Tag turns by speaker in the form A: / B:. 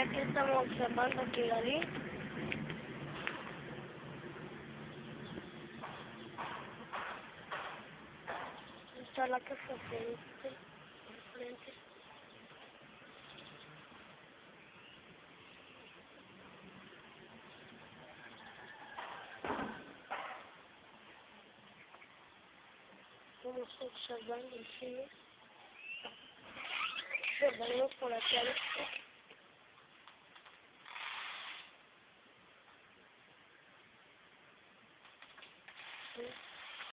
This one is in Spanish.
A: aquí estamos observando aquí Dalí. Está la casa frente. Vamos observando el cine. Observamos por acá.